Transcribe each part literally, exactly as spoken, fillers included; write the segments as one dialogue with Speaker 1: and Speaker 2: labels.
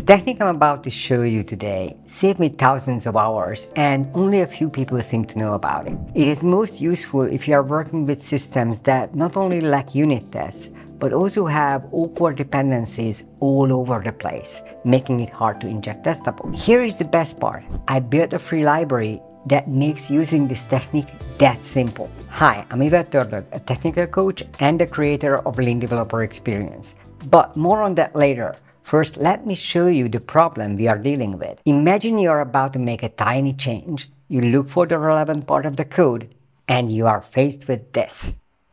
Speaker 1: technique I'm about to show you today saved me thousands of hours, and only a few people seem to know about it. It is most useful if you are working with systems that not only lack unit tests, but also have awkward dependencies all over the place, making it hard to inject testables. Here is the best part. I built a free library that makes using this technique that simple. Hi, I'm Ivan Törlök, a technical coach and the creator of Lean Developer Experience. But more on that later. First, let me show you the problem we are dealing with. Imagine you are about to make a tiny change. You look for the relevant part of the code, and you are faced with this.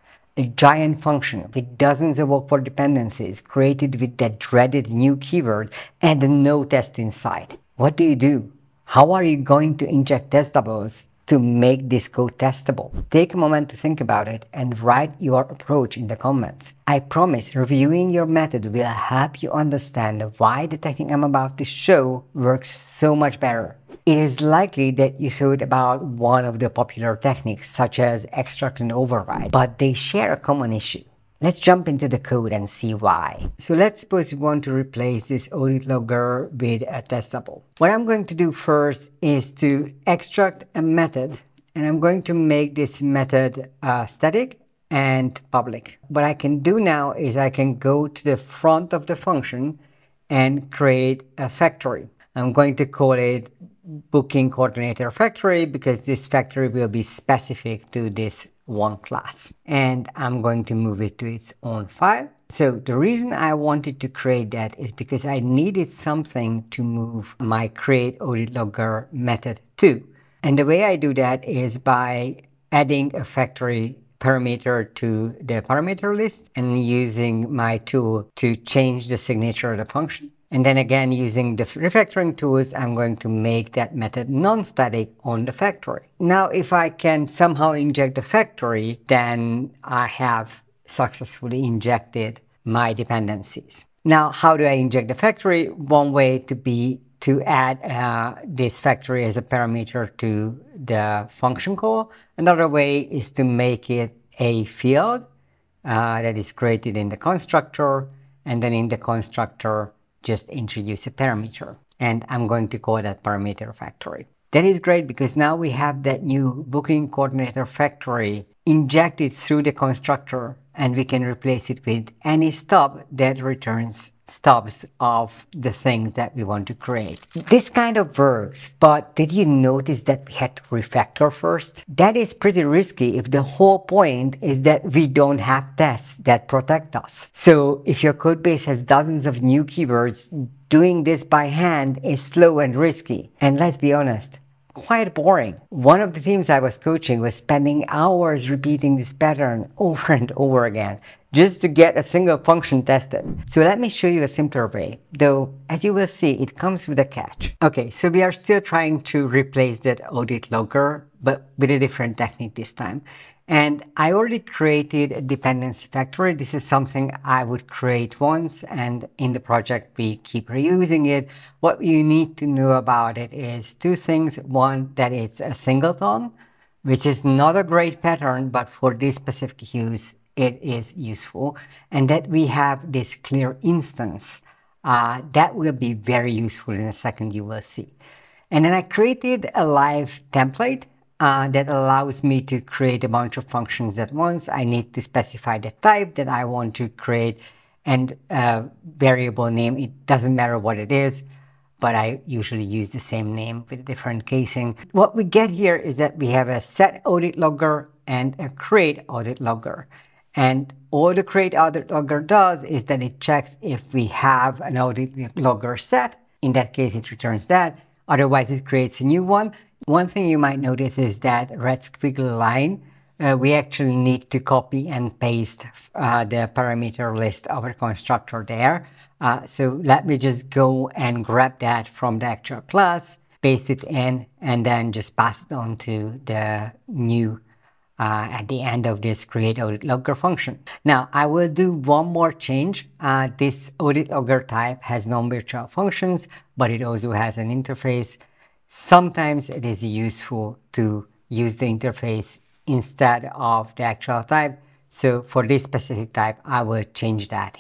Speaker 1: A giant function with dozens of awkward dependencies created with that dreaded new keyword and no test inside. What do you do? How are you going to inject testables to make this code testable? Take a moment to think about it and write your approach in the comments. I promise reviewing your method will help you understand why the technique I'm about to show works so much better. It is likely that you thought about one of the popular techniques such as extract and override, but they share a common issue. Let's jump into the code and see why. So let's suppose we want to replace this audit logger with a testable. What I'm going to do first is to extract a method, and I'm going to make this method uh, static and public. What I can do now is I can go to the front of the function and create a factory. I'm going to call it booking coordinator factory because this factory will be specific to this one class, and I'm going to move it to its own file. So the reason I wanted to create that is because I needed something to move my create audit logger method to, and the way I do that is by adding a factory parameter to the parameter list and using my tool to change the signature of the function. And then again, using the refactoring tools, I'm going to make that method non-static on the factory. Now, if I can somehow inject the factory, then I have successfully injected my dependencies. Now, how do I inject the factory? One way to be to add uh, this factory as a parameter to the function call. Another way is to make it a field uh, that is created in the constructor, and then in the constructor, just introduce a parameter, and I'm going to call that parameter factory. That is great because now we have that new booking coordinator factory injected through the constructor, and we can replace it with any stub that returns stubs of the things that we want to create. This kind of works, but did you notice that we had to refactor first? That is pretty risky if the whole point is that we don't have tests that protect us. So if your code base has dozens of new keywords, doing this by hand is slow and risky. And let's be honest, quite boring. One of the teams I was coaching was spending hours repeating this pattern over and over again just to get a single function tested. So let me show you a simpler way, though as you will see, it comes with a catch. Okay, so we are still trying to replace that audit logger, but with a different technique this time. And I already created a dependency factory. This is something I would create once, and in the project we keep reusing it. What you need to know about it is two things. One, that it's a singleton, which is not a great pattern, but for this specific use, it is useful. And that we have this clear instance. Uh, that will be very useful in a second, you will see. And then I created a live template Uh, that allows me to create a bunch of functions at once. I need to specify the type that I want to create and uh, variable name. It doesn't matter what it is, but I usually use the same name with different casing. What we get here is that we have a set audit logger and a create audit logger. And all the create audit logger does is that it checks if we have an audit logger set. In that case, it returns that. Otherwise, it creates a new one. One thing you might notice is that red squiggly line, uh, we actually need to copy and paste uh, the parameter list of our constructor there. Uh, so let me just go and grab that from the actual class, paste it in, and then just pass it on to the new uh, at the end of this create audit logger function. Now, I will do one more change. Uh, this audit logger type has non-virtual functions, but it also has an interface. Sometimes it is useful to use the interface instead of the actual type. So for this specific type, I will change that here.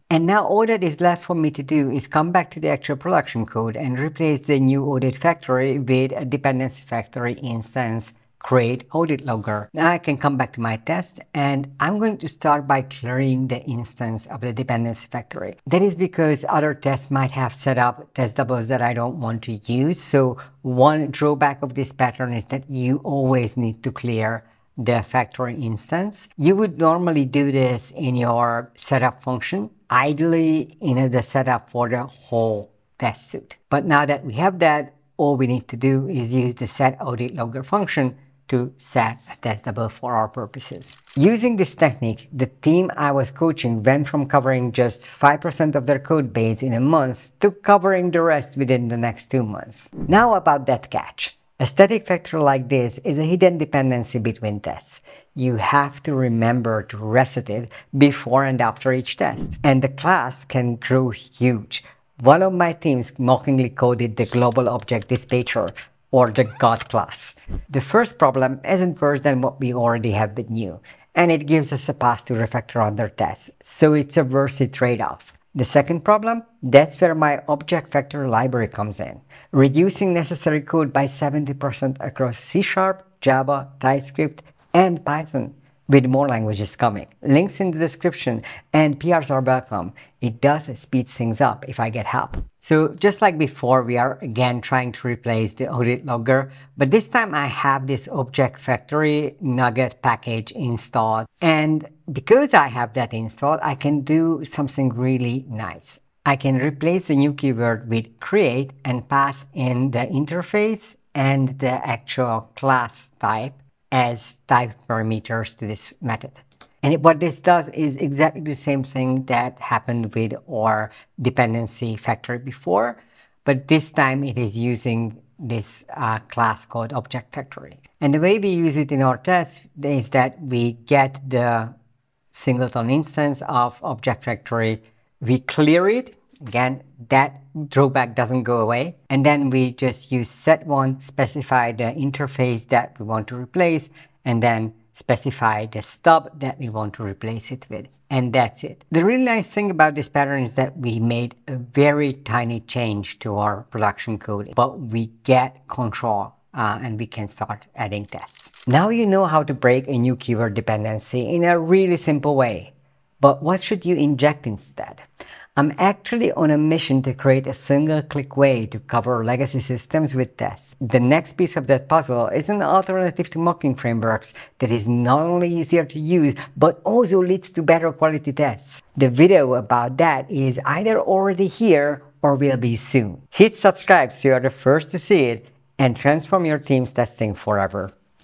Speaker 1: And now all that is left for me to do is come back to the actual production code and replace the new audit factory with a dependency factory instance, create audit logger. Now I can come back to my test, and I'm going to start by clearing the instance of the dependency factory. That is because other tests might have set up test doubles that I don't want to use. So one drawback of this pattern is that you always need to clear the factory instance. You would normally do this in your setup function, ideally in the setup for the whole test suite. But now that we have that, all we need to do is use the set audit logger function to set a test double for our purposes. Using this technique, the team I was coaching went from covering just five percent of their code base in a month to covering the rest within the next two months. Now about that catch. A static factor like this is a hidden dependency between tests. You have to remember to reset it before and after each test. And the class can grow huge. One of my teams mockingly coded the global object dispatcher, or the God class. The first problem isn't worse than what we already have with new, and it gives us a path to refactor other tests, so it's a worthy trade-off. The second problem, that's where my object factor library comes in, reducing necessary code by seventy percent across C sharp, Java, TypeScript, and Python, with more languages coming. Links in the description, and P Rs are welcome. It does speed things up if I get help. So just like before, we are again trying to replace the audit logger, but this time I have this object factory nugget package installed. And because I have that installed, I can do something really nice. I can replace the new keyword with create and pass in the interface and the actual class type as type parameters to this method. And what this does is exactly the same thing that happened with our dependency factory before, but this time it is using this uh, class called object factory. And the way we use it in our test is that we get the singleton instance of object factory, we clear it. Again, that drawback doesn't go away. And then we just use set one, specify the interface that we want to replace, and then specify the stub that we want to replace it with. And that's it. The really nice thing about this pattern is that we made a very tiny change to our production code, but we get control uh, and we can start adding tests. Now you know how to break a new keyword dependency in a really simple way. But what should you inject instead? I'm actually on a mission to create a single-click way to cover legacy systems with tests. The next piece of that puzzle is an alternative to mocking frameworks that is not only easier to use, but also leads to better quality tests. The video about that is either already here or will be soon. Hit subscribe so you're the first to see it, and transform your team's testing forever.